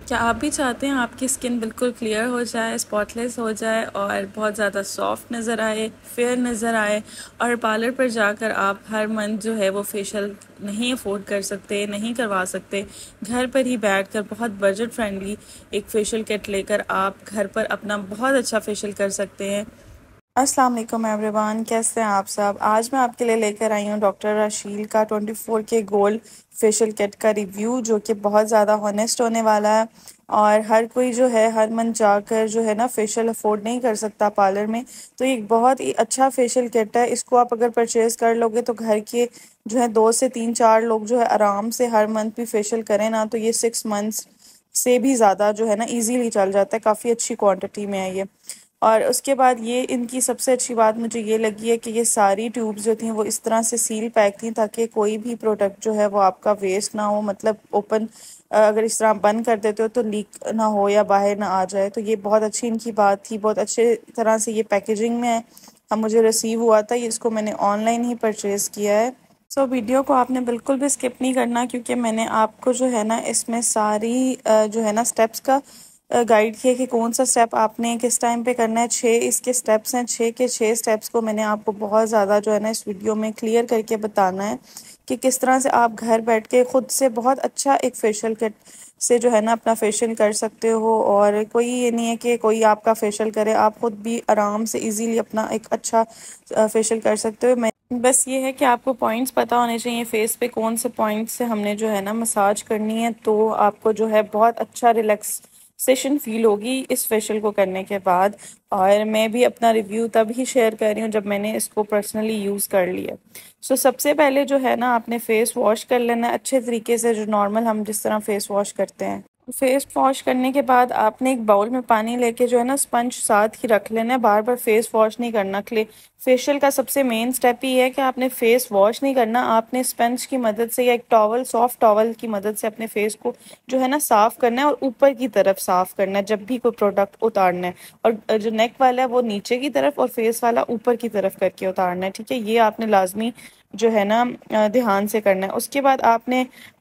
क्या आप भी चाहते हैं आपकी स्किन बिल्कुल क्लियर हो जाए, स्पॉटलेस हो जाए और बहुत ज़्यादा सॉफ्ट नज़र आए, फेयर नज़र आए, और पार्लर पर जाकर आप हर मंथ जो है वो फेशियल नहीं अफोर्ड कर सकते, नहीं करवा सकते, घर पर ही बैठकर बहुत बजट फ्रेंडली एक फेशियल किट लेकर आप घर पर अपना बहुत अच्छा फेशियल कर सकते हैं। अस्सलाम वालेकुम एवरीवन, कैसे हैं आप सब। आज मैं आपके लिए लेकर आई हूँ डॉक्टर राशील का 24K गोल्ड फेशियल किट का रिव्यू, जो कि बहुत ज़्यादा हॉनेस्ट होने वाला है। और हर कोई जो है हर मंथ जाकर जो है ना फेशियल अफोर्ड नहीं कर सकता पार्लर में, तो ये एक बहुत ही अच्छा फेशियल किट है। इसको आप अगर परचेज़ कर लोगे तो घर के जो है 2 से 3 4 लोग जो है आराम से हर मंथ भी फेशियल करें ना, तो ये 6 मंथ्स से भी ज़्यादा जो है ना इजीली चल जाता है। काफ़ी अच्छी क्वांटिटी में है ये। और उसके बाद ये इनकी सबसे अच्छी बात मुझे ये लगी है कि ये सारी ट्यूब्स जो थी वो इस तरह से सील पैक थी ताकि कोई भी प्रोडक्ट जो है वो आपका वेस्ट ना हो, मतलब ओपन अगर इस तरह बंद कर देते हो तो लीक ना हो या बाहर ना आ जाए। तो ये बहुत अच्छी इनकी बात थी, बहुत अच्छे तरह से ये पैकेजिंग में है। अब मुझे रिसीव हुआ था ये, इसको मैंने ऑनलाइन ही परचेज़ किया है। सो वीडियो को आपने बिल्कुल भी स्किप नहीं करना, क्योंकि मैंने आपको जो है ना इसमें सारी जो है ना स्टेप्स का गाइड किया कि कौन सा स्टेप आपने किस टाइम पे करना है। 6 इसके स्टेप्स हैं, 6 के 6 स्टेप्स को मैंने आपको बहुत ज़्यादा जो है ना इस वीडियो में क्लियर करके बताना है कि किस तरह से आप घर बैठ के खुद से बहुत अच्छा एक फेशियल किट से जो है ना अपना फेशियल कर सकते हो। और कोई ये नहीं है कि कोई आपका फेशियल करे, आप खुद भी आराम से इजीली अपना एक अच्छा फेशियल कर सकते हो। मैं बस ये है कि आपको पॉइंट्स पता होने चाहिए फेस पे, कौन से पॉइंट्स से हमने जो है ना मसाज करनी है, तो आपको जो है बहुत अच्छा रिलैक्सेशन फील होगी इस फेशियल को करने के बाद। और मैं भी अपना रिव्यू तब ही शेयर कर रही हूँ जब मैंने इसको पर्सनली यूज़ कर लिया। सो सबसे पहले जो है ना आपने फेस वॉश कर लेना है अच्छे तरीके से, जो नॉर्मल हम जिस तरह फेस वॉश करते हैं। फेस वॉश करने के बाद आपने एक बाउल में पानी लेके जो है ना स्पंज साथ ही रख लेना है, बार बार फेस वॉश नहीं करना। फेशियल का सबसे मेन स्टेप ही है कि आपने फेस वॉश नहीं करना, आपने स्पंज की मदद से या एक टॉवल, सॉफ्ट टॉवल की मदद से अपने फेस को जो है ना साफ करना है, और ऊपर की तरफ साफ करना है जब भी कोई प्रोडक्ट उतारना है। और जो नेक वाला है वो नीचे की तरफ और फेस वाला ऊपर की तरफ करके उतारना है, ठीक है। ये आपने लाजमी जो है ना ध्यान से करना है। उसके बाद आपने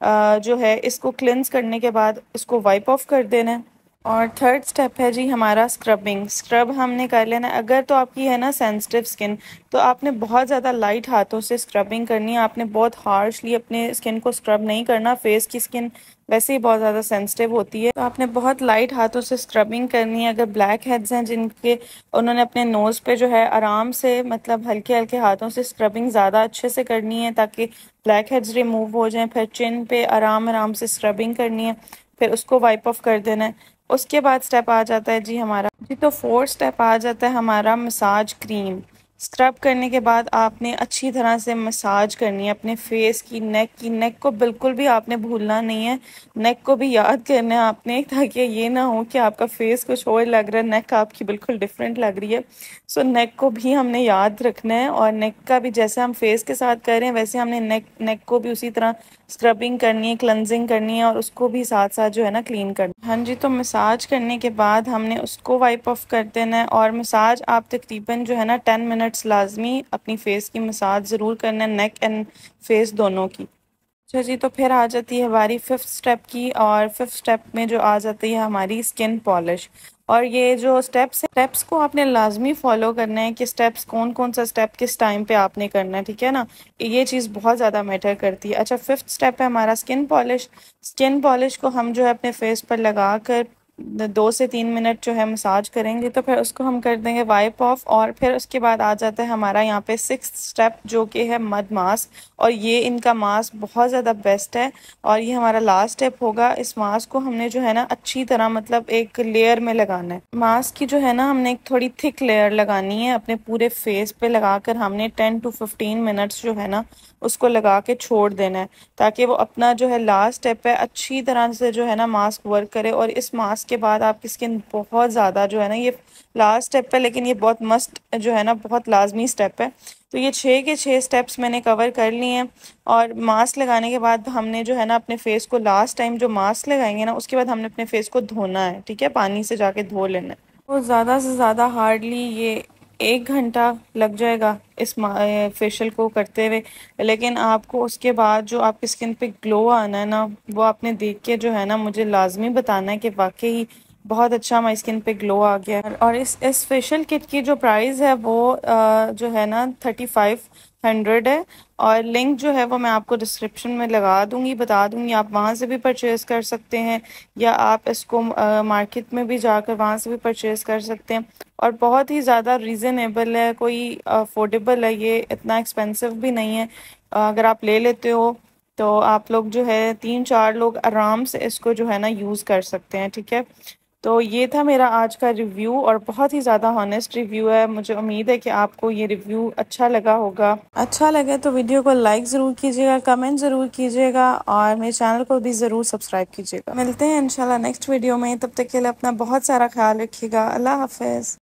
जो है इसको क्लिनस करने के बाद इसको वाइप ऑफ कर देना है। और थर्ड स्टेप है जी हमारा स्क्रबिंग। स्क्रब हमने कर लेना है। अगर तो आपकी है ना सेंसिटिव स्किन, तो आपने बहुत ज़्यादा लाइट हाथों से स्क्रबिंग करनी है, आपने बहुत हार्शली अपने स्किन को स्क्रब नहीं करना। फेस की स्किन वैसे ही बहुत ज़्यादा सेंसिटिव होती है, तो आपने बहुत लाइट हाथों से स्क्रबिंग करनी है। अगर ब्लैक हेड्स हैं जिनके, उन्होंने अपने नोज़ पे जो है आराम से, मतलब हल्के हल्के हाथों से स्क्रबिंग ज़्यादा अच्छे से करनी है ताकि ब्लैक हेड्स रिमूव हो जाएं। फिर चिन पे आराम आराम से स्क्रबिंग करनी है, फिर उसको वाइप ऑफ कर देना है। उसके बाद स्टेप आ जाता है जी हमारा, जी तो फोर्थ स्टेप आ जाता है हमारा मसाज क्रीम। स्क्रब करने के बाद आपने अच्छी तरह से मसाज करनी है अपने फेस की, नेक को बिल्कुल भी आपने भूलना नहीं है। नेक को भी याद करना है आपने, ताकि ये ना हो कि आपका फेस कुछ और लग रहा है, नेक आपकी बिल्कुल डिफरेंट लग रही है। सो नेक को भी हमने याद रखना है, और नेक का भी जैसे हम फेस के साथ कर रहे हैं वैसे हमने नेक को भी उसी तरह स्क्रबिंग करनी है, क्लेंजिंग करनी है, और उसको भी साथ साथ जो है ना क्लीन करना है। हाँ जी, तो मसाज करने के बाद हमने उसको वाइप ऑफ कर देना है। और मसाज आप तकरीबन जो है ना 10 मिनट्स लाजमी अपनी फेस की मसाज ज़रूर करना है, नेक एंड फेस दोनों की। अच्छा जी, तो फिर आ जाती है हमारी फिफ्थ स्टेप की, और फिफ्थ स्टेप में जो आ जाती है हमारी स्किन पॉलिश। और ये जो स्टेप्स को आपने लाजमी फॉलो करना है कि स्टेप्स कौन कौन सा स्टेप किस टाइम पे आपने करना है, ठीक है ना। ये चीज़ बहुत ज़्यादा मैटर करती है। अच्छा, फिफ्थ स्टेप है हमारा स्किन पॉलिश। स्किन पॉलिश को हम जो है अपने फेस पर लगा कर 2 से 3 मिनट जो है मसाज करेंगे, तो फिर उसको हम कर देंगे वाइप ऑफ। और फिर उसके बाद आ जाता है हमारा यहाँ पे सिक्स्थ स्टेप, जो कि है मड मास्क। और ये इनका मास्क बहुत ज़्यादा बेस्ट है, और ये हमारा लास्ट स्टेप होगा। इस मास्क को हमने जो है ना अच्छी तरह, मतलब एक लेयर में लगाना है। मास्क की जो है ना हमने एक थोड़ी थिक लेयर लगानी है अपने पूरे फेस पे लगाकर, हमने 10 to 15 मिनट्स जो है ना उसको लगा के छोड़ देना है, ताकि वो अपना जो है लास्ट स्टेप है अच्छी तरह से जो है ना मास्क वर्क करे। और इस मास्क के बाद आपकी स्किन बहुत ज़्यादा जो है ना, ये लास्ट स्टेप है लेकिन ये बहुत मस्ट जो है ना, बहुत लाजमी स्टेप है। तो ये 6 के 6 स्टेप्स मैंने कवर कर लिए हैं। और मास्क लगाने के बाद हमने जो है ना अपने फेस को, लास्ट टाइम जो मास्क लगाएंगे ना उसके बाद हमने अपने फेस को धोना है, ठीक है, पानी से जाके धो लेना है। तो ज़्यादा से ज़्यादा हार्डली ये 1 घंटा लग जाएगा इस फेशियल को करते हुए, लेकिन आपको उसके बाद जो आपकी स्किन पे ग्लो आना है ना, वो आपने देख के जो है ना मुझे लाजमी बताना है कि वाकई बहुत अच्छा हमारी स्किन पे ग्लो आ गया है। और इस फेशियल किट की जो प्राइस है वो जो है ना 3500 है। और लिंक जो है वो मैं आपको डिस्क्रिप्शन में लगा दूंगी, बता दूंगी, आप वहाँ से भी परचेज़ कर सकते हैं या आप इसको मार्केट में भी जाकर वहाँ से भी परचेज़ कर सकते हैं। और बहुत ही ज़्यादा रीज़नेबल है, कोई अफोर्डेबल है, ये इतना एक्सपेंसिव भी नहीं है। अगर आप ले लेते हो तो आप लोग जो है 3-4 लोग आराम से इसको जो है ना यूज़ कर सकते हैं, ठीक है। तो ये था मेरा आज का रिव्यू और बहुत ही ज़्यादा हॉनेस्ट रिव्यू है। मुझे उम्मीद है कि आपको ये रिव्यू अच्छा लगा होगा। अच्छा लगे तो वीडियो को लाइक ज़रूर कीजिएगा, कमेंट ज़रूर कीजिएगा और मेरे चैनल को भी ज़रूर सब्सक्राइब कीजिएगा। मिलते हैं इंशाल्लाह नेक्स्ट वीडियो में, तब तक के लिए अपना बहुत सारा ख्याल रखिएगा। अल्लाह हाफिज़।